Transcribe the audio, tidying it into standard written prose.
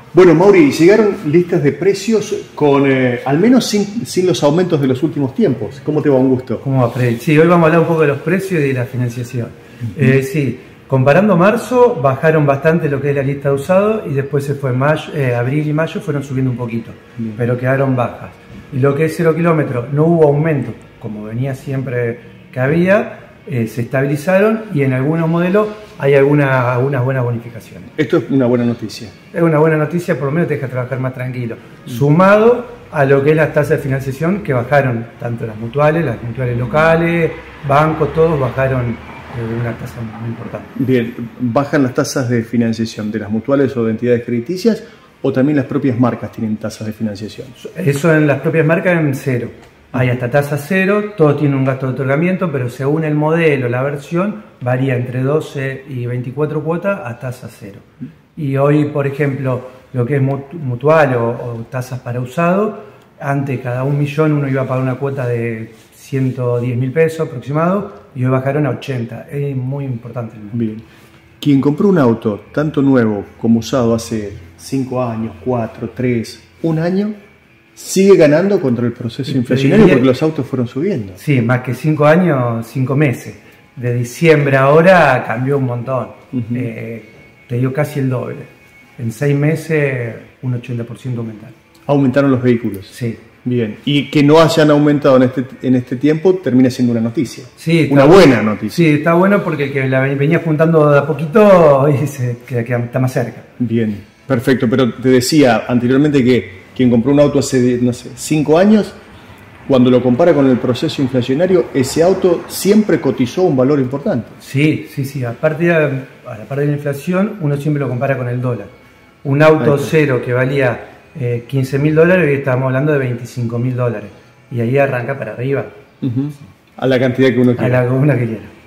Bueno, Mauri, llegaron listas de precios con, al menos sin los aumentos de los últimos tiempos. ¿Cómo te va? Un gusto. ¿Cómo va, Freddy? Sí, hoy vamos a hablar un poco de los precios y de la financiación. Sí, comparando marzo, bajaron bastante lo que es la lista de usados y después se fue abril y mayo fueron subiendo un poquito, pero quedaron bajas. Y lo que es 0 kilómetros, no hubo aumento, como venía siempre que había, se estabilizaron y en algunos modelos hay algunas buenas bonificaciones. Esto es una buena noticia. Es una buena noticia, por lo menos te deja trabajar más tranquilo. Sumado a lo que es las tasas de financiación que bajaron, tanto las mutuales locales, bancos, todos bajaron una tasa muy importante. Bien, ¿bajan las tasas de financiación de las mutuales o de entidades crediticias o también las propias marcas tienen tasas de financiación? Eso en las propias marcas en cero. Hay hasta tasa cero, todo tiene un gasto de otorgamiento, pero según el modelo, la versión, varía entre 12 y 24 cuotas a tasa cero. Y hoy, por ejemplo, lo que es mutual o tasas para usado, antes cada 1 millón uno iba a pagar una cuota de 110.000 pesos aproximado y hoy bajaron a 80. Es muy importante. Bien. Quien compró un auto, tanto nuevo como usado hace 5 años, 4, 3, 1 año, sigue ganando contra el proceso inflacionario porque los autos fueron subiendo. Sí, más que 5 años, 5 meses. De diciembre a ahora cambió un montón. Te dio casi el doble. En 6 meses, un 80% aumentaron. ¿Aumentaron los vehículos? Sí. Bien. Y que no hayan aumentado en este tiempo termina siendo una noticia. Sí, una buena noticia. Sí, está bueno porque el que la venía juntando de a poquito hoy está más cerca. Bien, perfecto. Pero te decía anteriormente que quien compró un auto hace, no sé, 5 años, cuando lo compara con el proceso inflacionario, ese auto siempre cotizó un valor importante. Sí. Aparte de la inflación, uno siempre lo compara con el dólar. Un auto cero que valía $15.000, hoy estamos hablando de $25.000. Y ahí arranca para arriba. A la cantidad que uno quiera. A la que uno quiera.